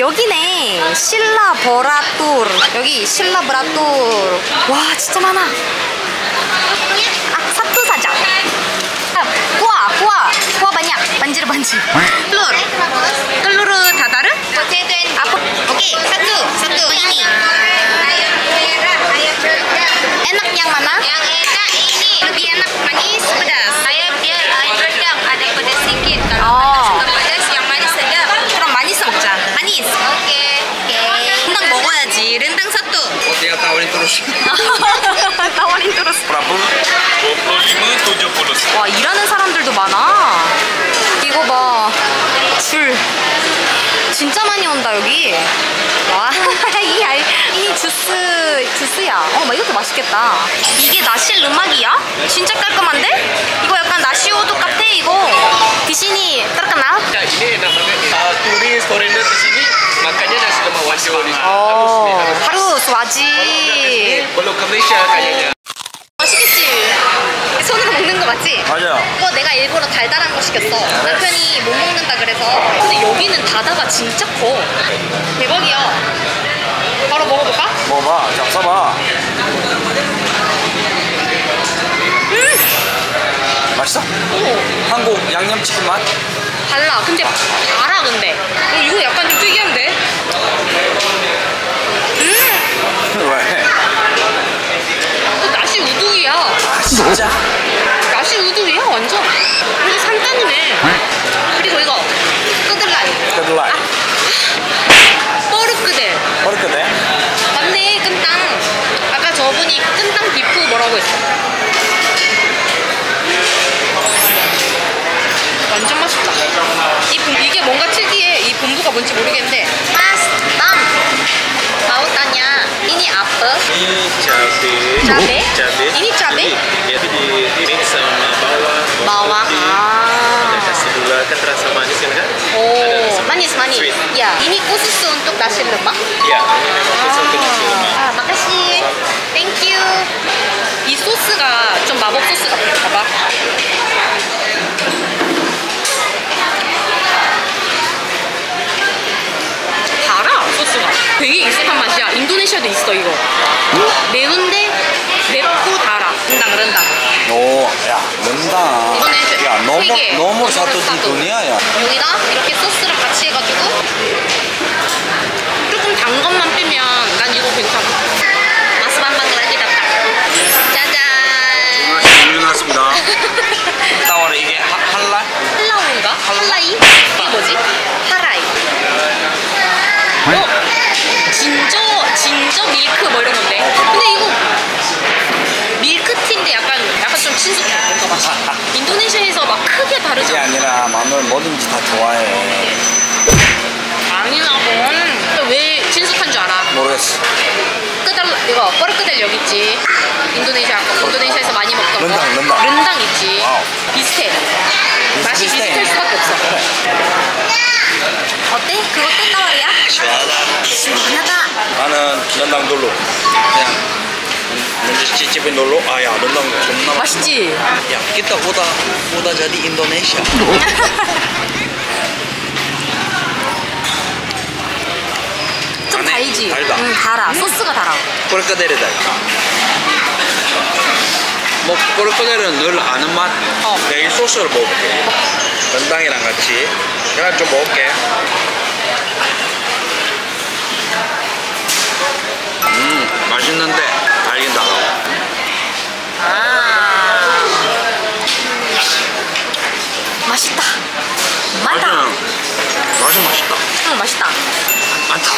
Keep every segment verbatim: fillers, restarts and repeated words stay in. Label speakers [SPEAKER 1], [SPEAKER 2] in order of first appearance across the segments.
[SPEAKER 1] 여기네. 실라 버라뚜르. 여기 실라 버라뚜르. 와 진짜 많아. 아 사투 사자. kuah kuah kuah banyak banjir banjir. telur telur dadar. apa oke satu satu ini ayam merah ayam rendang. Enak yang mana? Yang enak ini lebih enak manis pedas. Ayam dia ayam rendang ada pedas sedikit. Kalau oh. suka pedas yang manis sedap. 그럼 manis 먹자. manis. oke oke. rendang 먹어야지. rendang satu.
[SPEAKER 2] Oh dia tawarin terus.
[SPEAKER 1] tawarin terus.
[SPEAKER 2] berapa? dua puluh lima tujuh puluh.
[SPEAKER 1] 와 일하는 사람들도 많아. 이거 봐. 줄 진짜 많이 온다 여기. 와, 이 알, 이 주스 주스야. 어, 막 이것도 맛있겠다. 이게 나실 르막이야? 진짜 깔끔한데? 이거 약간 나시오도 같아 이거. 디시니 terkenal?
[SPEAKER 2] Ya ini namanya uh, turis foreigner di sini makanya nasi lemak wajib.
[SPEAKER 1] 어, harus wajib.
[SPEAKER 2] belum ke Malaysia kayaknya.
[SPEAKER 1] 맛있겠지? 손으로 먹는 거 맞지?
[SPEAKER 2] 맞아요.
[SPEAKER 1] 이거 내가 일부러 달달한 거 시켰어. 남편이 못 먹는다 그래서. 근데 여기는 다다가 진짜 커. 대박이야. 바로 먹어볼까?
[SPEAKER 2] 먹어봐. 자, 써봐.
[SPEAKER 1] 음!
[SPEAKER 2] 맛있어?
[SPEAKER 1] 오.
[SPEAKER 2] 한국 양념치킨 맛?
[SPEAKER 1] 달라. 근데 달아 근데. 어, 이거 약간 좀 특이한데? 음!
[SPEAKER 2] 왜?
[SPEAKER 1] 이거 나시 우동이야.
[SPEAKER 2] 아, 진짜?
[SPEAKER 1] 나시 우동이야 완전. 이게 산단이네. 그리고 이거 끄들라이.
[SPEAKER 2] 끄들라이.
[SPEAKER 1] 아, 뻐르끄델.
[SPEAKER 2] 뻐르끄델?
[SPEAKER 1] 맞네. 끈땅. 아까 저분이 끈땅 비프 뭐라고 했어. 완전 맛있다. 이 분, 이게 뭔가 특이해. 이 분부가 뭔지 모르겠는데. 맛있담. Pautannya ini apa?
[SPEAKER 3] Ini cabai.
[SPEAKER 1] Cabai?
[SPEAKER 3] Cabai.
[SPEAKER 1] Ini cabai?
[SPEAKER 3] Ini itu di mix sama bawang.
[SPEAKER 1] Bawang. Ah.
[SPEAKER 3] Ada kasih gula kan rasa manis kan?
[SPEAKER 1] Oh, manis manis.
[SPEAKER 3] Sweet.
[SPEAKER 1] Ya, ini khusus untuk nasi lemak.
[SPEAKER 3] Ya, khusus untuk nasi lemak.
[SPEAKER 1] 아, makasih. Thank you. 이 소스가 좀 마법 소스 같아. 봐봐. 달아 소스가. 되게 익숙한 맛이야. 인도네시아도 있어 이거. 매운데 맵고 달아. 른당 른당.
[SPEAKER 2] 오, 야, 른당.
[SPEAKER 1] 이거는 세-
[SPEAKER 2] 야, 너무,
[SPEAKER 1] 세 개.
[SPEAKER 2] 너무
[SPEAKER 1] 너무
[SPEAKER 2] 사토디
[SPEAKER 1] 사토.
[SPEAKER 2] 돈이야, 야.
[SPEAKER 1] 여기다 이렇게 소스랑 같이 해가지고 조금 단 것만 빼면 난 이거 괜찮아. 마스반방 라기다다. 짜잔.
[SPEAKER 2] 음료 나왔습니다. 따와라, 이게 하, 할라?
[SPEAKER 1] 할라우인가? 할라이? 이게 뭐지? 하라이. 어? 진저 진저 밀크 뭐 이런 건데. 근데 이거 밀크티인데 약간 약간 좀 친숙해 뭔가 맛이. 인도네시아에서 막 크게 다르지
[SPEAKER 2] 그게
[SPEAKER 1] 않아.
[SPEAKER 2] 아니라 마늘 뭐든지 다 좋아해.
[SPEAKER 1] 아니라고. 왜 친숙한 줄 알아?
[SPEAKER 2] 모르겠어.
[SPEAKER 1] 끄달 이거 뻐르끄델 여기 있지. 인도네시아 거. 인도네시아에서 많이 먹던 거.
[SPEAKER 2] 른당, 른당.
[SPEAKER 1] 른당 있지.
[SPEAKER 2] 와우.
[SPEAKER 1] 비슷해. 맛이
[SPEAKER 2] 비슷해.
[SPEAKER 1] 비슷할 수밖에 없어.
[SPEAKER 2] 그래.
[SPEAKER 1] 어때? 그것도 따와리야?
[SPEAKER 2] 시원하다.
[SPEAKER 1] 시원하다.
[SPEAKER 2] 나는 른당 놀러. 그냥 먼저 집집에 놀러. 아, 야, 른당 존나 맛있어.
[SPEAKER 1] 맛있지?
[SPEAKER 2] 야, kita udah udah jadi Indonesia.
[SPEAKER 1] 좀
[SPEAKER 2] 안에
[SPEAKER 1] 달지?
[SPEAKER 2] 달다.
[SPEAKER 1] 응, 달아. 소스가 달아.
[SPEAKER 2] 뽀르카델이다. 뭐 뽀르카델은 늘 아는 맛.
[SPEAKER 1] 어.
[SPEAKER 2] 내가 이 소스를 먹어볼게. 른당이랑 같이. 내가 좀 먹을게. 음, 맛있는데 달긴 달아.
[SPEAKER 1] 아. 맛있다. 맛있다.
[SPEAKER 2] 맛은 맛은 맛있다.
[SPEAKER 1] 응, 맛있다.
[SPEAKER 2] 많다.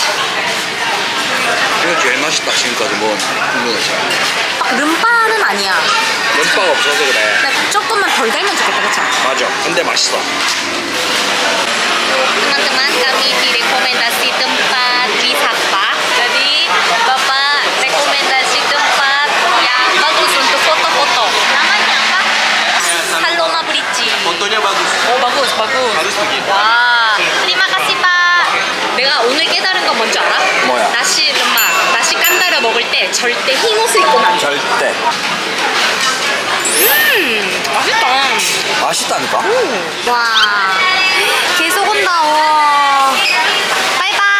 [SPEAKER 2] 이거 제일 맛있다 지금까지 먹은 인도네시아.
[SPEAKER 1] 막 름바는 아니야.
[SPEAKER 2] 면바가 없어서 그래.
[SPEAKER 1] 그냥 조금만 덜 달면 좋겠다, 그쵸?
[SPEAKER 2] 맞아. 근데 맛있어.
[SPEAKER 1] Teman-teman, kami direkomendasi tempat wisata. Jadi, Bapak rekomendasi tempat yang bagus untuk foto-foto. Namanya apa? Paloma Bridge.
[SPEAKER 2] fotonya bagus.
[SPEAKER 1] Oh, bagus, bagus.
[SPEAKER 2] Harus begitu.
[SPEAKER 1] 와, terima kasih, Pak. 내가 오늘 깨달은 건 뭔지 알아?
[SPEAKER 2] 뭐야?
[SPEAKER 1] 나시 르막, 나시 깐다를 먹을 때 절대 흰 옷을 입고 안 돼.
[SPEAKER 2] 절대.
[SPEAKER 1] 음, 맛있다.
[SPEAKER 2] 맛있다니까?
[SPEAKER 1] 와, 계속 온다. 와. 바이바이.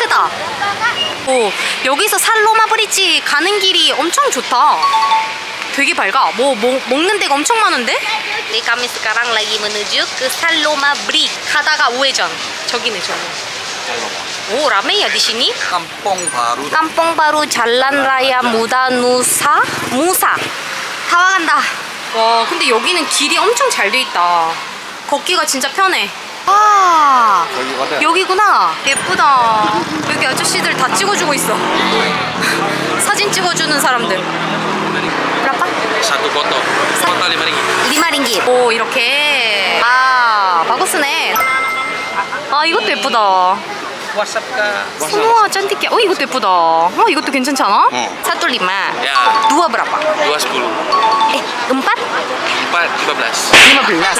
[SPEAKER 1] 크다. 오, 여기서 살로마 브릿지 가는 길이 엄청 좋다. 되게 밝아. 뭐, 뭐 먹는 데가 엄청 많은데? 네, kami sekarang lagi menuju ke Saloma Bridge. 가다가 우회전. 저기네, 저기. 오, 라멘이야, di sini?
[SPEAKER 2] Kampung baru.
[SPEAKER 1] 깜뽕 바로 잘란 라야 무다누사 무사 다 와간다. 와, 근데 여기는 길이 엄청 잘 돼 있다. 걷기가 진짜 편해. 아,
[SPEAKER 2] 여기거든.
[SPEAKER 1] 여기구나. 예쁘다. 여기 아저씨들 다 찍어주고 있어. 사진 찍어주는 사람들. berapa?
[SPEAKER 3] Satu foto. Foto lima ringgit.
[SPEAKER 1] 리마 링깃. 오, 이렇게. 아, bagus네. 아, 이것도 예쁘다.
[SPEAKER 3] WhatsApp kah?
[SPEAKER 1] 우와, 짠티게. 어, 이것도 예쁘다. 어, 이것도 괜찮지 않아?
[SPEAKER 2] 어.
[SPEAKER 1] satu lima.
[SPEAKER 3] Ya,
[SPEAKER 1] dua berapa?
[SPEAKER 3] dua sepuluh.
[SPEAKER 1] Eh, empat?
[SPEAKER 3] Empat lima belas.
[SPEAKER 1] lima belas.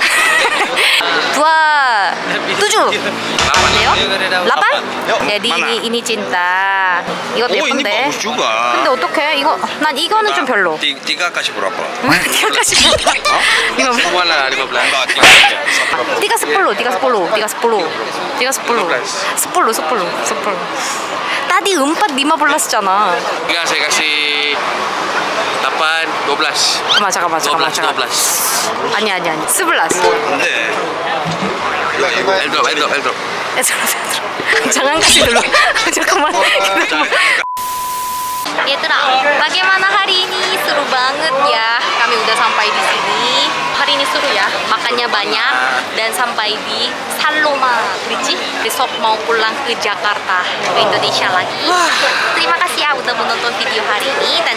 [SPEAKER 1] dua tujuh.
[SPEAKER 3] Delapan.
[SPEAKER 1] 돼요? delapan?
[SPEAKER 2] Yuk,
[SPEAKER 1] jadi
[SPEAKER 2] mana?
[SPEAKER 1] ini ini cinta. 이것도
[SPEAKER 2] 오, ini
[SPEAKER 1] 예쁜데.
[SPEAKER 2] bagus juga.
[SPEAKER 1] 근데 어떡해? 이거 난 이거는 좀 별로.
[SPEAKER 2] Ti- Tiga kasih berapa?
[SPEAKER 1] 티가까지 이거
[SPEAKER 3] Semua lah lima belas.
[SPEAKER 2] Enggak, tiga aja. Satu berapa?
[SPEAKER 1] 티가 sepuluh, tiga sepuluh, tiga sepuluh, tiga sepuluh, sepuluh, sepuluh, sepuluh. Tadi empat lima belas잖아.
[SPEAKER 3] Enggak, saya kasih delapan, dua belas.
[SPEAKER 1] 잠깐만, 잠깐만,
[SPEAKER 3] dua
[SPEAKER 1] 잠깐만,
[SPEAKER 3] belas, dua
[SPEAKER 1] 잠깐만.
[SPEAKER 3] belas.
[SPEAKER 1] 아니 아니 아니. sebelas.
[SPEAKER 2] 근데 이거 이거
[SPEAKER 3] Airdrop, airdrop, airdrop.
[SPEAKER 1] 야, 잠깐만, 잠깐만. jangan kasih dulu. 잠깐만. 얘들아, bagaimana hari ini? Seru banget ya. Kami udah sampai di sini. Hari ini seru ya. Makannya banyak dan sampai di Saloma Bridge. Besok mau pulang ke Jakarta, ke Indonesia lagi. Terima kasih ya udah menonton video hari ini.